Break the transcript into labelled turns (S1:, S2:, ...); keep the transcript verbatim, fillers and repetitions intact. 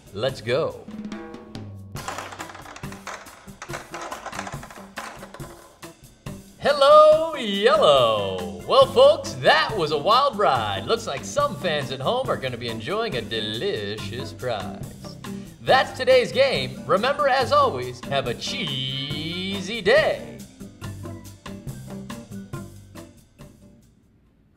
S1: Let's go. Hello, yellow. Well, folks, that was a wild ride. Looks like some fans at home are going to be enjoying a delicious prize. That's today's game. Remember, as always, have a cheesy day.